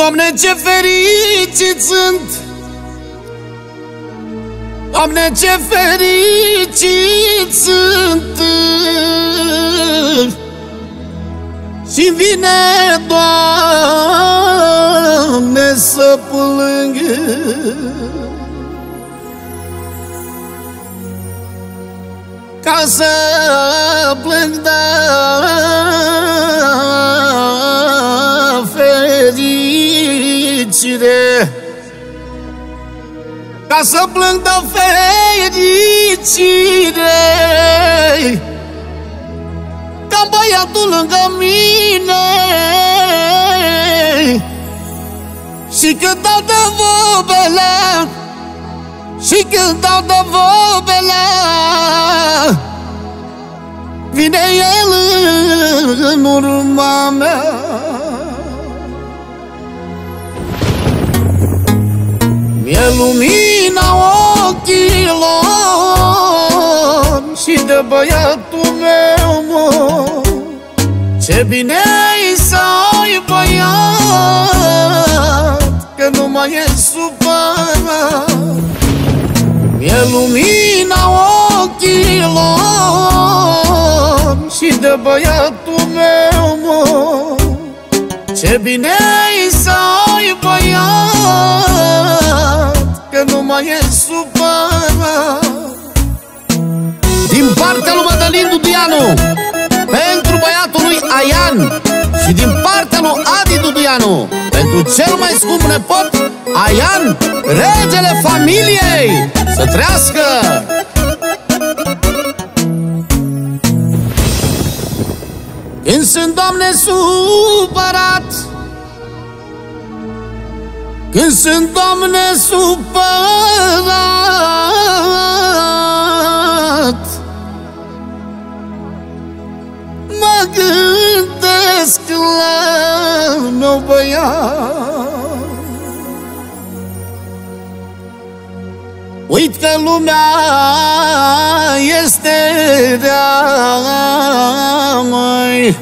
Doamne, ce fericit sunt! Doamne, ce fericit sunt! Și-mi vine, Doamne, să plâng. Ca să plâng de fericire, ca să plâng de fericire, ca băiatul lângă mine. Și când dau de vorbele, și când dau de vorbele, vine el în urma mea. Mi-e lumina ochilor și de băiatul meu, mă. Ce bine-i să ai băiat, că nu mai e supărat. Mi-e lumina ochilor și de băiatul meu, mă. Ce bine-i să ai băiat, că nu mai e supărat. Din partea lui Mădălin Duduianu pentru băiatul lui Aian, și din partea lui Adi Duduianu pentru cel mai scump nepot Aian, regele familiei. Să trăiască! Când sunt, Doamne, supărat, când sunt, Doamne, supărat, mă gândesc la nou băiat. Uit că lumea este rea, măi.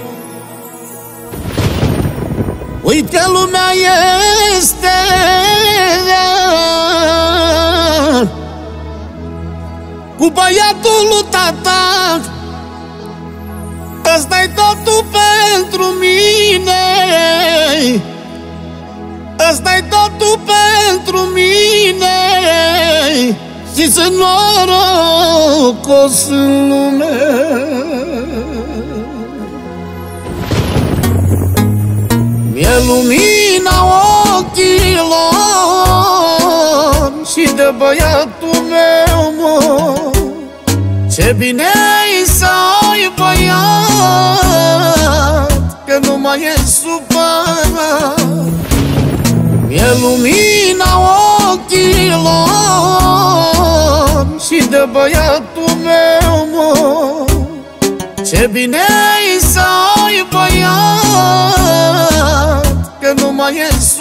Uit că lumea este rea, cu băiatul lui tata. Ăsta-i totul pentru mine, ăsta-i totul pentru mine. Și sunt norocos în lume. Mi-e lumina ochilor și de băiatul meu, mă. Ce bine-i să ai băiat, că nu mai e supărat. Mi-e lumina ochilor și de băiatul meu, mă. Ce bine-i să ai băiat, că nu mai e supărat.